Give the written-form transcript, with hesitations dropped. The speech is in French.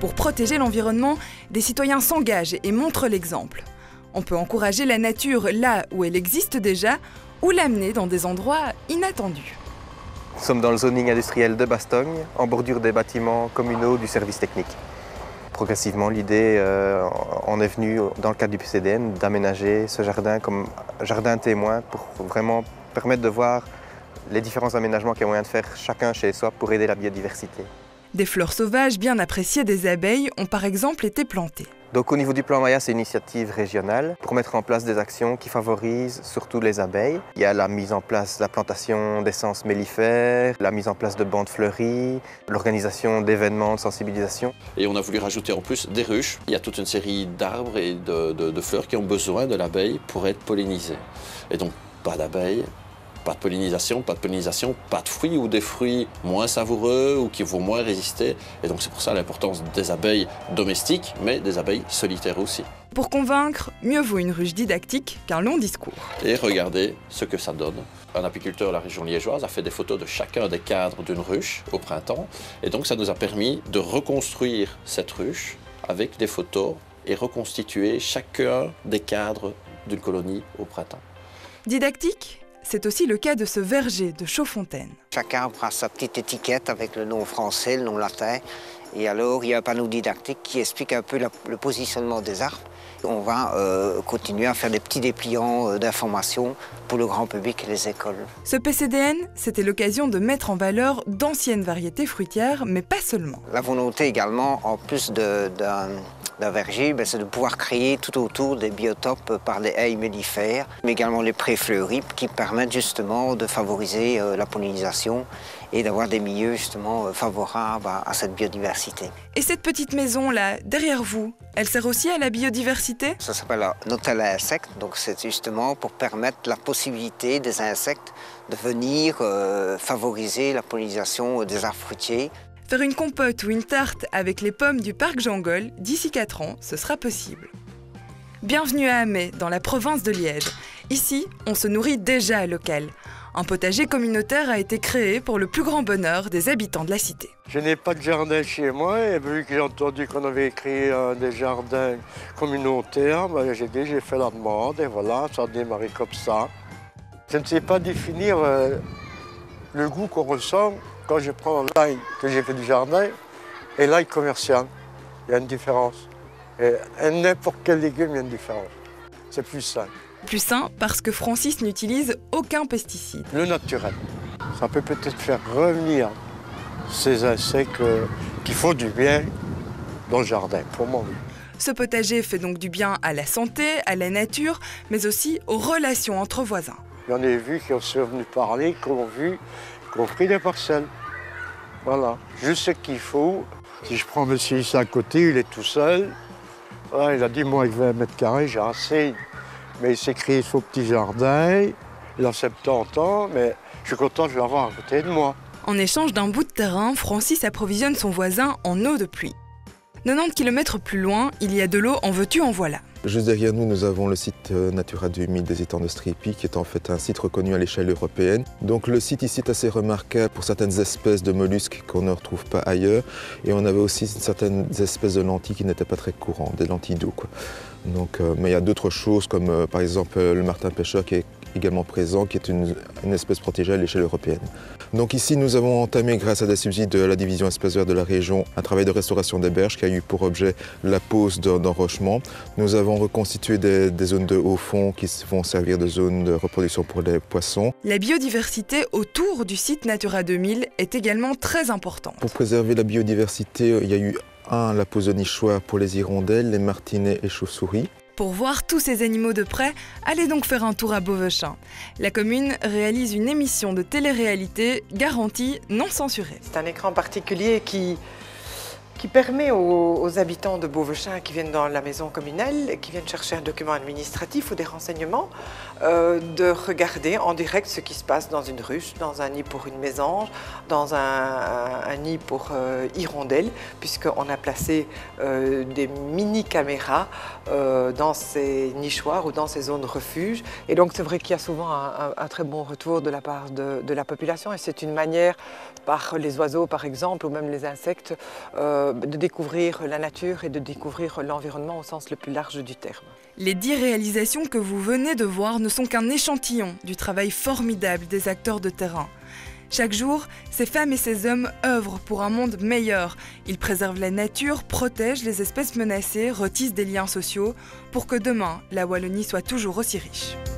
Pour protéger l'environnement, des citoyens s'engagent et montrent l'exemple. On peut encourager la nature là où elle existe déjà ou l'amener dans des endroits inattendus. Nous sommes dans le zoning industriel de Bastogne, en bordure des bâtiments communaux du service technique. Progressivement, l'idée en est venue, dans le cadre du PCDN, d'aménager ce jardin comme jardin témoin pour vraiment permettre de voir les différents aménagements qu'il y a moyen de faire chacun chez soi pour aider la biodiversité. Des fleurs sauvages bien appréciées des abeilles ont par exemple été plantées. Donc au niveau du plan Maya, c'est une initiative régionale pour mettre en place des actions qui favorisent surtout les abeilles. Il y a la mise en place de la plantation d'essences mellifères, la mise en place de bandes fleuries, l'organisation d'événements de sensibilisation. Et on a voulu rajouter en plus des ruches. Il y a toute une série d'arbres et de fleurs qui ont besoin de l'abeille pour être pollinisées. Et donc pas d'abeilles. Pas de pollinisation, pas de fruits ou des fruits moins savoureux ou qui vont moins résister. Et donc c'est pour ça l'importance des abeilles domestiques, mais des abeilles solitaires aussi. Pour convaincre, mieux vaut une ruche didactique qu'un long discours. Et regardez ce que ça donne. Un apiculteur de la région liégeoise a fait des photos de chacun des cadres d'une ruche au printemps. Et donc ça nous a permis de reconstruire cette ruche avec des photos et reconstituer chacun des cadres d'une colonie au printemps. Didactique ? C'est aussi le cas de ce verger de Chaudfontaine. Chaque arbre a sa petite étiquette avec le nom français, le nom latin. Et alors, il y a un panneau didactique qui explique un peu le positionnement des arbres. On va continuer à faire des petits dépliants d'informations pour le grand public et les écoles. Ce PCDN, c'était l'occasion de mettre en valeur d'anciennes variétés fruitières, mais pas seulement. La volonté également, en plus d'un verger, c'est de pouvoir créer tout autour des biotopes par les haies mellifères, mais également les prés fleuris qui permettent justement de favoriser la pollinisation et d'avoir des milieux justement favorables à cette biodiversité. Et cette petite maison-là, derrière vous, elle sert aussi à la biodiversité ? Ça s'appelle un hôtel à insectes, donc c'est justement pour permettre la possibilité des insectes de venir favoriser la pollinisation des arbres fruitiers. Faire une compote ou une tarte avec les pommes du parc Jean-Gol, d'ici 4 ans, ce sera possible. Bienvenue à Amay, dans la province de Liège. Ici, on se nourrit déjà local. Un potager communautaire a été créé pour le plus grand bonheur des habitants de la cité. Je n'ai pas de jardin chez moi et vu que j'ai entendu qu'on avait créé des jardins communautaires, j'ai fait la demande et voilà, ça a démarré comme ça. Je ne sais pas définir le goût qu'on ressent quand je prends l'ail que j'ai fait du jardin et l'ail commercial. Il y a une différence. Et n'importe quel légume, il y a une différence. C'est plus sain. Plus sain parce que Francis n'utilise aucun pesticide. Le naturel. Ça peut peut-être faire revenir ces insectes qui font du bien dans le jardin, pour moi. Oui. Ce potager fait donc du bien à la santé, à la nature, mais aussi aux relations entre voisins. J'en ai vu qui sont venus parler, qui ont pris des parcelles. Voilà, juste ce qu'il faut. Si je prends monsieur ici à côté, il est tout seul. Voilà, il a dit, moi, avec 20 mètres carrés, j'ai assez. Mais il s'est créé son petit jardin. Il a 70 ans, mais je suis content de l'avoir à côté de moi. En échange d'un bout de terrain, Francis approvisionne son voisin en eau de pluie. 90 km plus loin, il y a de l'eau en veux-tu, en voilà. Juste derrière nous, nous avons le site Natura 2000 des étangs de Strépy, qui est en fait un site reconnu à l'échelle européenne. Donc le site ici est assez remarquable pour certaines espèces de mollusques qu'on ne retrouve pas ailleurs. Et on avait aussi certaines espèces de lentilles qui n'étaient pas très courantes, des lentilles d'eau. Donc, mais il y a d'autres choses comme par exemple le martin pêcheur qui est également présent, qui est une espèce protégée à l'échelle européenne. Donc ici, nous avons entamé, grâce à des subsides de la division espèces vertes de la région, un travail de restauration des berges qui a eu pour objet la pose d'enrochement. Nous avons reconstitué des zones de haut fond qui vont servir de zones de reproduction pour les poissons. La biodiversité autour du site Natura 2000 est également très importante. Pour préserver la biodiversité, il y a eu la pose de nichoirs pour les hirondelles, les martinets et chauves-souris. Pour voir tous ces animaux de près, allez donc faire un tour à Beauvechin. La commune réalise une émission de télé-réalité garantie non censurée. C'est un écran particulier qui permet aux habitants de Beauvechin qui viennent dans la maison communale, qui viennent chercher un document administratif ou des renseignements, de regarder en direct ce qui se passe dans une ruche, dans un nid pour une mésange, dans un nid pour hirondelle, puisqu'on a placé des mini-caméras dans ces nichoirs ou dans ces zones refuge. Et donc c'est vrai qu'il y a souvent un très bon retour de la part de la population et c'est une manière, par les oiseaux par exemple, ou même les insectes, de découvrir la nature et de découvrir l'environnement au sens le plus large du terme. Les 10 réalisations que vous venez de voir ne sont qu'un échantillon du travail formidable des acteurs de terrain. Chaque jour, ces femmes et ces hommes œuvrent pour un monde meilleur. Ils préservent la nature, protègent les espèces menacées, retissent des liens sociaux pour que demain, la Wallonie soit toujours aussi riche.